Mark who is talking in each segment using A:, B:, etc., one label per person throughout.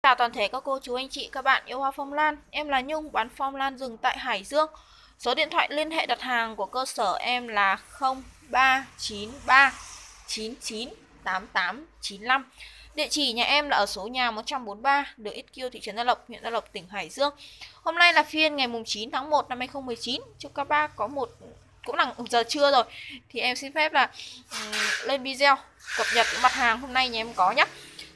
A: Chào toàn thể các cô chú anh chị các bạn yêu hoa phong lan. Em là Nhung, bán phong lan rừng tại Hải Dương. Số điện thoại liên hệ đặt hàng của cơ sở em là 0393 998895. Địa chỉ nhà em là ở số nhà 143 đường Ít Kiêu, thị trấn Gia Lộc, huyện Gia Lộc, tỉnh Hải Dương. Hôm nay là phiên ngày 9 tháng 1 năm 2019. Chúc các bác có một cũng là giờ trưa rồi thì em xin phép là lên video cập nhật những mặt hàng hôm nay nhà em có nhé.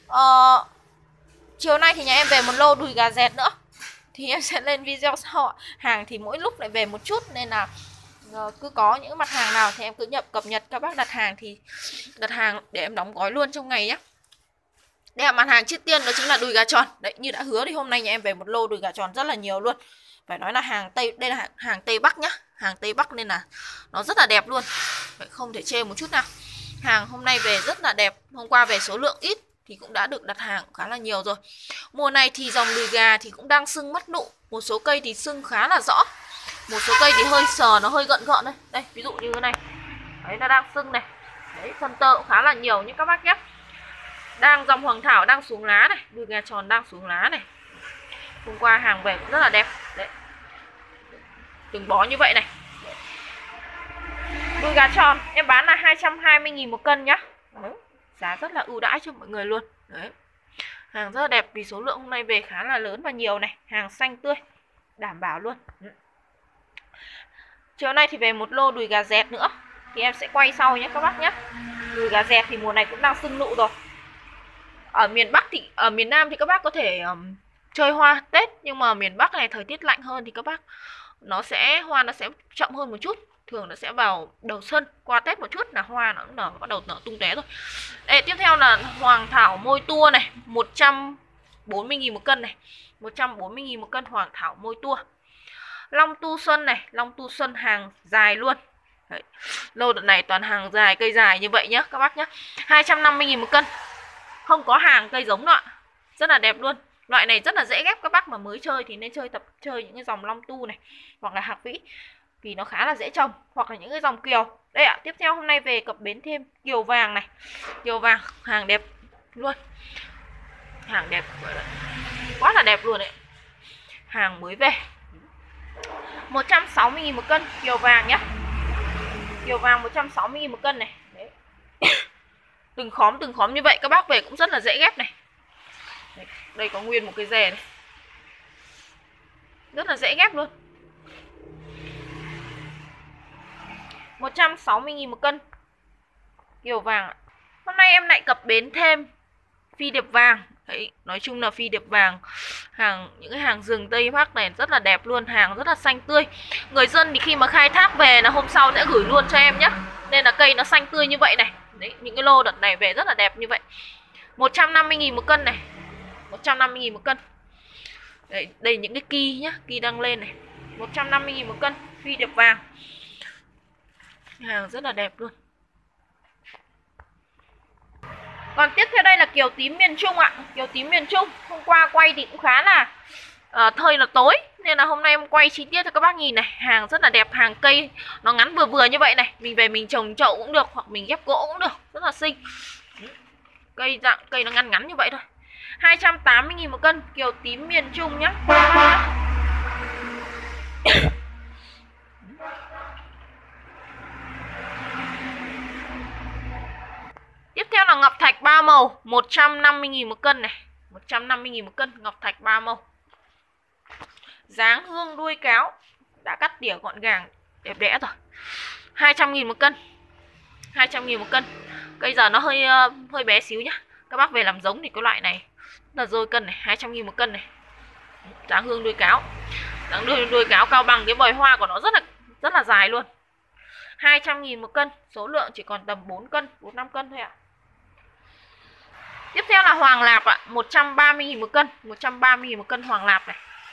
A: Chiều nay thì nhà em về một lô đùi gà dẹt nữa thì em sẽ lên video sau. Hàng thì mỗi lúc lại về một chút nên là cứ có những mặt hàng nào thì em cứ cập nhật. Các bác đặt hàng thì đặt hàng để em đóng gói luôn trong ngày nhé. Đây là mặt hàng trước tiên, đó chính là đùi gà tròn. Đấy, như đã hứa thì hôm nay nhà em về một lô đùi gà tròn rất là nhiều luôn. Phải nói là hàng Tây, đây là hàng Tây Bắc nhá. Hàng Tây Bắc nên là nó rất là đẹp luôn. Vậy không thể chê một chút nào. Hàng hôm nay về rất là đẹp. Hôm qua về số lượng ít thì cũng đã được đặt hàng khá là nhiều rồi. Mùa này thì dòng đùi gà thì cũng đang sưng mắt nụ. Một số cây thì sưng khá là rõ. Một số cây thì hơi sờ, nó hơi gợn gợn đây. Đây, ví dụ như thế này. Đấy, nó đang sưng này. Đấy, phân tơ cũng khá là nhiều nhé các bác nhé. Đang dòng hoàng thảo đang xuống lá này. Đùi gà tròn đang xuống lá này. Hôm qua hàng về cũng rất là đẹp. Đấy, từng bó như vậy này. Đùi gà tròn em bán là 220.000 một cân nhá. Đấy, giá rất là ưu đãi cho mọi người luôn. Đấy, hàng rất là đẹp vì số lượng hôm nay về khá là lớn và nhiều này. Hàng xanh tươi, đảm bảo luôn. Chiều nay thì về một lô đùi gà dẹt nữa thì em sẽ quay sau nhé các bác nhé. Đùi gà dẹt thì mùa này cũng đang sưng nụ rồi. Ở miền Bắc thì ở miền Nam thì các bác có thể chơi hoa Tết, nhưng mà miền Bắc này thời tiết lạnh hơn thì các bác hoa nó sẽ chậm hơn một chút. Thường nó sẽ vào đầu xuân, qua Tết một chút là hoa nó nở, bắt đầu nở tung té rồi. Đây, tiếp theo là hoàng thảo môi tua này, 140.000 một cân này. 140.000 một cân hoàng thảo môi tua. Long tu xuân này, long tu xuân hàng dài luôn. Đấy, lô đợt này toàn hàng dài, cây dài như vậy nhá các bác nhá. 250.000 một cân. Không có hàng cây giống nữa ạ. Rất là đẹp luôn. Loại này rất là dễ ghép, các bác mà mới chơi thì nên chơi những cái dòng long tu này hoặc là hạc vĩ vì nó khá là dễ trồng, hoặc là những cái dòng kiều. Đây ạ, tiếp theo hôm nay về cập bến thêm kiều vàng này. Kiều vàng hàng đẹp luôn. Hàng đẹp quá là đẹp luôn đấy. Hàng mới về. 160.000 một cân kiều vàng nhá. Kiều vàng 160.000 một cân này. Đấy. Từng khóm như vậy các bác về cũng rất là dễ ghép này. Đây có nguyên một cái rè này. Rất là dễ ghép luôn. 160.000 một cân kiều vàng. Hôm nay em lại cập bến thêm phi điệp vàng. Đấy, nói chung là phi điệp vàng, những cái hàng rừng Tây Bắc này rất là đẹp luôn, hàng rất là xanh tươi. Người dân thì khi mà khai thác về là hôm sau sẽ gửi luôn cho em nhé. Nên là cây nó xanh tươi như vậy này. Đấy, những cái lô đợt này về rất là đẹp như vậy. 150.000 một cân này. 150.000 một cân. Đấy, đây những cái ki nhá, ki đang lên này. 150.000 một cân phi điệp vàng. Hàng rất là đẹp luôn. Còn tiếp theo đây là kiều tím miền Trung ạ. Kiều tím miền Trung hôm qua quay thì cũng khá là thời là tối, nên là hôm nay em quay chi tiết cho các bác nhìn này. Hàng rất là đẹp, hàng cây nó ngắn vừa vừa như vậy này. Mình về mình trồng chậu cũng được, hoặc mình ghép gỗ cũng được, rất là xinh. Cây nó ngắn ngắn như vậy thôi. 280.000 một cân kiều tím miền Trung nhá. Tiếp theo là ngọc thạch 3 màu, 150.000 một cân này. 150.000 một cân ngọc thạch 3 màu. Dáng hương đuôi cáo, đã cắt tỉa gọn gàng, đẹp đẽ rồi. 200.000 một cân. 200.000 một cân. Cây giờ nó hơi bé xíu nhá. Các bác về làm giống thì cái loại này là rồi cân này, 200.000 một cân này. Dáng hương đuôi cáo. Dáng đuôi cáo cao bằng cái vòi hoa của nó rất là dài luôn. 200.000 một cân, số lượng chỉ còn tầm 4 cân, 4-5 cân thôi ạ. Tiếp theo là hoàng lạp ạ, 130.000 một cân, 130.000 một cân hoàng lạp này.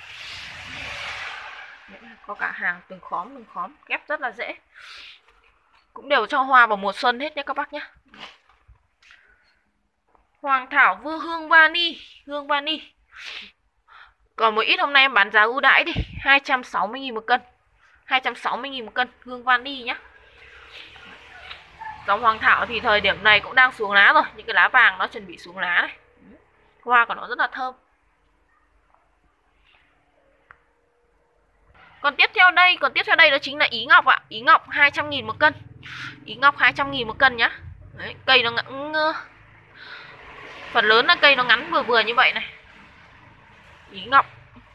A: Có cả hàng từng khóm, ghép rất là dễ. Cũng đều cho hoa vào mùa xuân hết nhé các bác nhé. Hoàng thảo hương vani. Còn một ít hôm nay em bán giá ưu đãi đi, 260.000 một cân. 260.000 một cân hương vani nhé. Dòng hoàng thảo thì thời điểm này cũng đang xuống lá rồi, những cái lá vàng nó chuẩn bị xuống lá này. Hoa của nó rất là thơm. Còn tiếp theo đây đó chính là Ý Ngọc ạ. Ý Ngọc 200.000 một cân. Ý Ngọc 200.000 một cân nhá. Đấy, cây nó ngắn, phần lớn là cây nó ngắn vừa vừa như vậy này. Ý Ngọc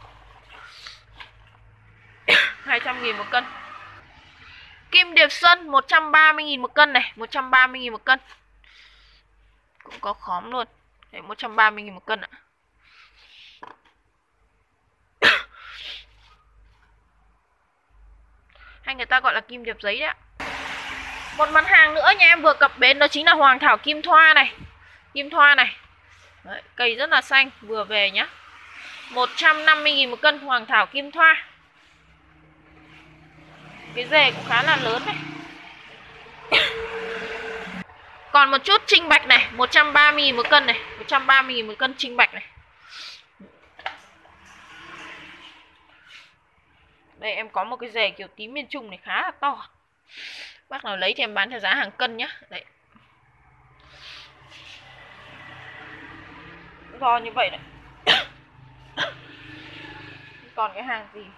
A: 200.000 một cân. Kim Điệp Xuân 130.000 một cân này, 130.000 một cân. Cũng có khóm luôn. Đấy, 130.000 một cân ạ. Hay người ta gọi là kim điệp giấy đấy ạ. Một mặt hàng nữa nhà em vừa cập bến đó chính là Hoàng Thảo Kim Thoa này. Kim Thoa này. Đấy, cây rất là xanh, vừa về nhá. 150.000 một cân Hoàng Thảo Kim Thoa. Cái rễ cũng khá là lớn này. Còn một chút Trinh Bạch này, 130.000 một cân này, 130.000 một cân Trinh Bạch này. Đây em có một cái rễ kiểu tím miền Trung này khá là to. Bác nào lấy thì em bán theo giá hàng cân nhá. Đấy. Do như vậy đấy. Còn cái hàng gì?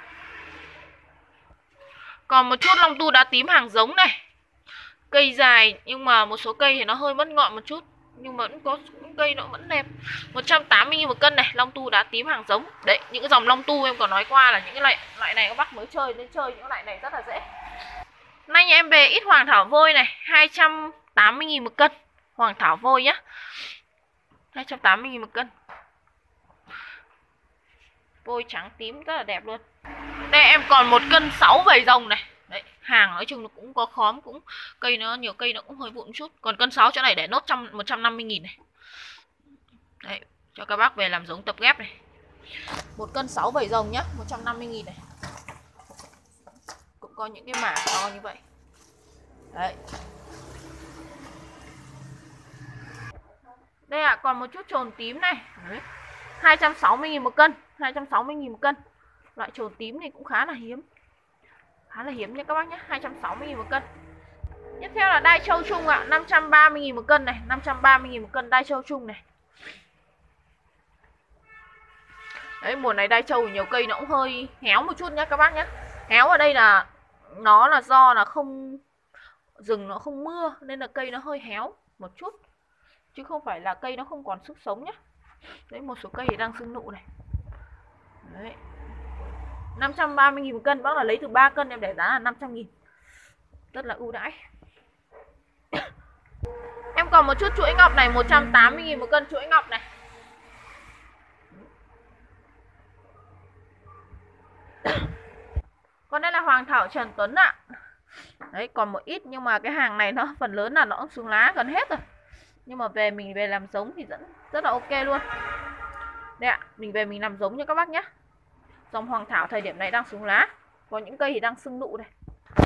A: Còn một chút Long Tu đá tím hàng giống này. Cây dài nhưng mà một số cây thì nó hơi mất ngọn một chút, nhưng mà vẫn có những cây nó vẫn đẹp. 180.000 một cân này, Long Tu đá tím hàng giống. Đấy, những cái dòng Long Tu em còn nói qua là những cái loại này các bác mới chơi nên chơi những loại này rất là dễ. Nay nhà em về ít Hoàng Thảo Vôi này, 280.000 một cân. Hoàng Thảo Vôi nhá. 280.000 một cân. Vôi trắng tím rất là đẹp luôn. Đây em còn một cân 6 vầy rồng này. Đấy, hàng nói chung nó cũng có khóm, cũng cây nó nhiều cây nó cũng hơi vụn chút. Còn cân 6 chỗ này để nốt 150.000 này. Đấy, cho các bác về làm giống tập ghép này. Một cân 6 vầy rồng nhá, 150.000 này. Cũng có những cái mảng to như vậy. Đấy. Đây ạ, còn một chút trồn tím này. Đấy. 260.000 một cân, 260.000 một cân. Loại trồn tím này cũng khá là hiếm. Khá là hiếm nha các bác nhé, 260.000 một cân. Tiếp theo là đai châu Trung ạ, 530.000 một cân này, 530.000 một cân đai châu Trung này. Đấy, mùa này đai châu nhiều cây nó cũng hơi héo một chút nhé các bác nhé. Héo ở đây là nó là do là không rừng nó không mưa nên là cây nó hơi héo một chút, chứ không phải là cây nó không còn sức sống nhé. Đấy, một số cây thì đang sưng nụ này. Đấy. 530.000 một cân, bác là lấy từ 3 cân em để giá là 500.000. Rất là ưu đãi. Em còn một chút chuỗi ngọc này, 180.000 một cân chuỗi ngọc này. Còn đây là Hoàng Thảo Trần Tuấn ạ. Đấy, còn một ít nhưng mà cái hàng này nó phần lớn là nó cũng xuống lá gần hết rồi. Nhưng mà mình về làm giống thì rất là ok luôn. Đây ạ, mình về mình làm giống cho các bác nhé. Dòng Hoàng Thảo thời điểm này đang xuống lá. Có những cây thì đang sưng nụ này.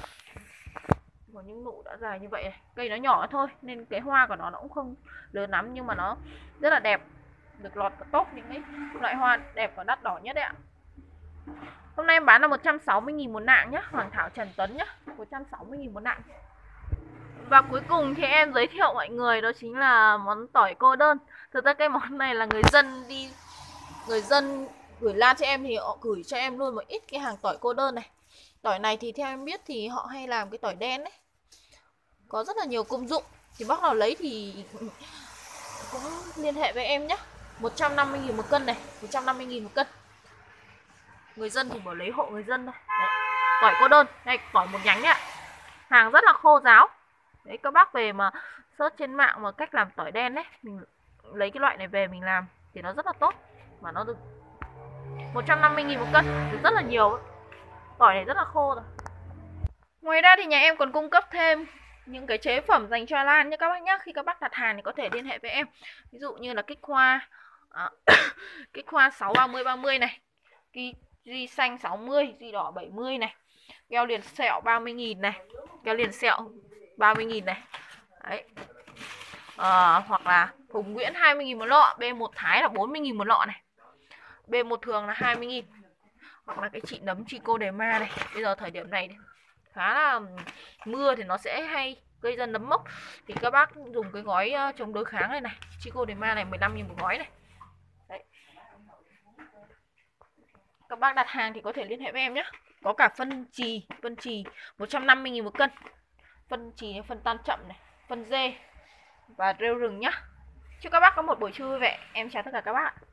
A: Có những nụ đã dài như vậy này. Cây nó nhỏ thôi nên cái hoa của nó cũng không lớn lắm, nhưng mà nó rất là đẹp. Được lọt vào top những cái loại hoa đẹp và đắt đỏ nhất đấy ạ. Hôm nay em bán là 160.000 một nạng nhé. Hoàng Thảo Trần Tuấn nhé, 160.000 một nạng. Và cuối cùng thì em giới thiệu mọi người đó chính là món tỏi cô đơn. Thực ra cái món này là người dân gửi lan cho em thì họ gửi cho em luôn một ít cái hàng tỏi cô đơn này. Tỏi này thì theo em biết thì họ hay làm cái tỏi đen đấy. Có rất là nhiều công dụng. Thì bác nào lấy thì cũng liên hệ với em nhé. 150.000 một cân này, 150.000 một cân. Người dân thì bảo lấy hộ người dân thôi. Đấy. Tỏi cô đơn, đây tỏi một nhánh đấy ạ. Hàng rất là khô ráo. Đấy, các bác về mà search trên mạng mà cách làm tỏi đen đấy, mình lấy cái loại này về mình làm thì nó rất là tốt. Mà nó được 150.000 một cân, được rất là nhiều. Tỏi này rất là khô rồi. Ngoài ra thì nhà em còn cung cấp thêm những cái chế phẩm dành cho lan nhé các bác nhé. Khi các bác đặt hàng thì có thể liên hệ với em. Ví dụ như là kích hoa kích hoa 6-30-30 này, Di xanh 60, Di đỏ 70 này, keo liền sẹo 30.000 này, keo liền sẹo 30.000 này. Đấy. Hoặc là Hùng Nguyễn 20.000 một lọ, B1 Thái là 40.000 một lọ này, B1 thường là 20.000. Hoặc là cái chị nấm Chico Derma này. Bây giờ thời điểm này khá là mưa thì nó sẽ hay gây ra nấm mốc, thì các bác dùng cái gói chống đối kháng này này, Chico Derma này 15.000 một gói này. Đấy. các bác đặt hàng thì có thể liên hệ với em nhé. Có cả phân chì 150.000 một cân. Phân chì, phân tan chậm này, phân dê và rêu rừng nhá. Chúc các bác có một buổi trưa vui vẻ. Em chào tất cả các bác.